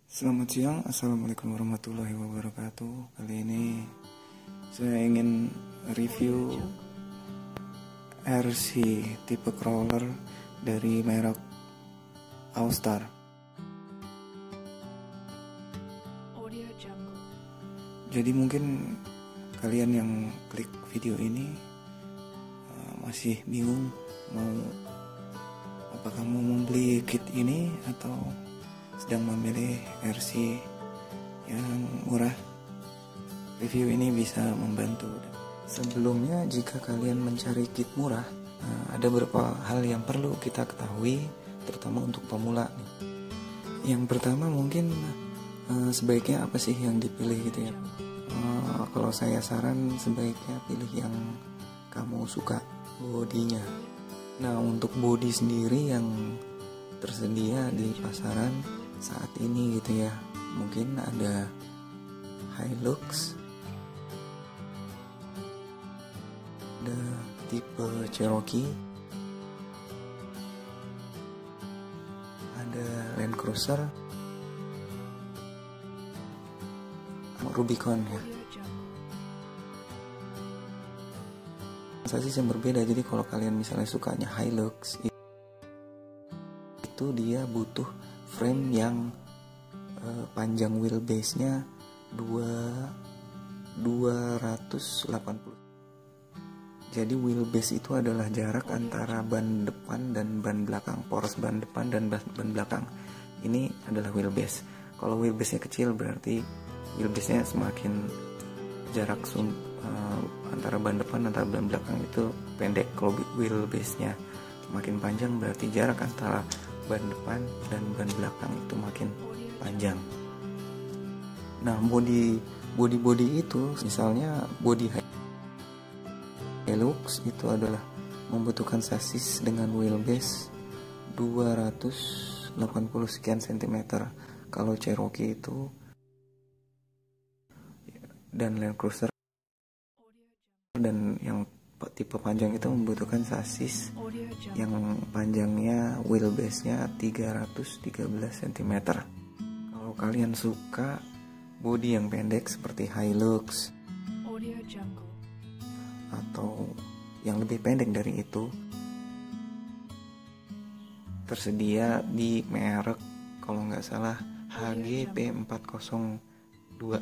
Selamat siang, assalamualaikum warahmatullahi wabarakatuh. Kali ini saya ingin review RC tipe crawler dari merek Austar. Jadi mungkin kalian yang klik video ini masih bingung apakah mau membeli kit ini atau sedang memilih RC yang murah. Review ini bisa membantu. Sebelumnya, jika kalian mencari kit murah, ada beberapa hal yang perlu kita ketahui, terutama untuk pemula nih. Yang pertama mungkin sebaiknya apa sih yang dipilih gitu ya. Kalau saya saran sebaiknya pilih yang kamu suka bodinya. Nah, untuk body sendiri yang tersedia di pasaran saat ini gitu ya, mungkin ada Hilux, ada tipe Cherokee, ada Land Cruiser, Rubicon ya. Sasis yang berbeda. Jadi kalau kalian misalnya sukanya Hilux, itu dia butuh frame yang panjang wheelbase-nya 280. Jadi wheelbase itu adalah jarak antara ban depan dan ban belakang, poros ban depan dan ban belakang. Ini adalah wheelbase. Kalau wheelbase-nya kecil berarti wheelbase-nya semakin jarak antara ban depan dan ban belakang itu pendek. Kalau wheelbase-nya semakin panjang berarti jarak antara ban depan dan ban belakang itu makin panjang. Nah, body itu misalnya body Hilux itu adalah membutuhkan sasis dengan wheelbase 280 sekian cm. Kalau Cherokee itu dan Land Cruiser dan yang tipe panjang itu membutuhkan sasis yang panjangnya wheelbase-nya 313 cm. Kalau kalian suka body yang pendek seperti Hilux atau yang lebih pendek dari itu, tersedia di merek kalau nggak salah HGP402.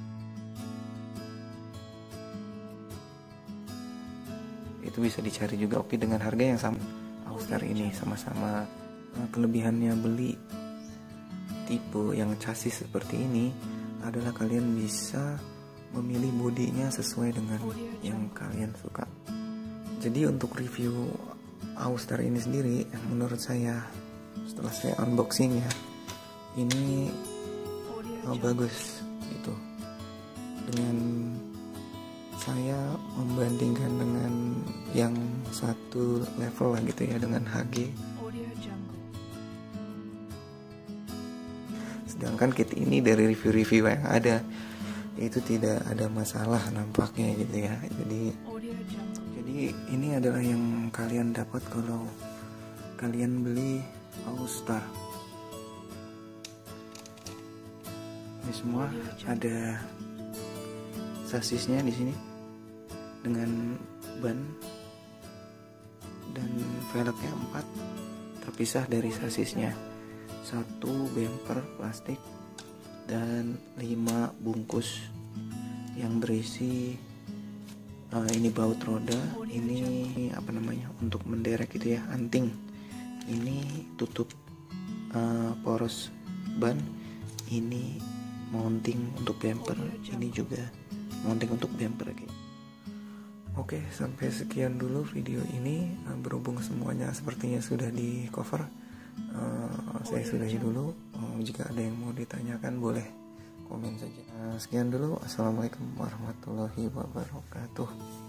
Itu bisa dicari juga Opi dengan harga yang sama. Austar ini sama-sama kelebihannya beli tipe yang chassis seperti ini adalah kalian bisa memilih bodinya sesuai dengan yang kalian suka. Jadi untuk review Austar ini sendiri, menurut saya setelah saya unboxing ya, ini bagus gitu. Dengan saya membandingkan dengan yang satu level lah gitu ya, dengan HG. Sedangkan kit ini dari review-review yang ada itu tidak ada masalah nampaknya gitu ya. Jadi ini adalah yang kalian dapat kalau kalian beli Austar. Ini semua ada sasisnya di sini dengan ban dan velgnya 4 terpisah dari sasisnya, 1 bumper plastik dan 5 bungkus yang berisi ini baut roda, ini apa namanya untuk menderek gitu ya, anting, ini tutup poros ban, ini mounting untuk bumper, ini juga mounting untuk bumper kayak. Oke, sampai sekian dulu video ini. Berhubung semuanya sepertinya sudah di cover, saya sudahi dulu. Jika ada yang mau ditanyakan boleh komen saja. Sekian dulu. Assalamualaikum warahmatullahi wabarakatuh.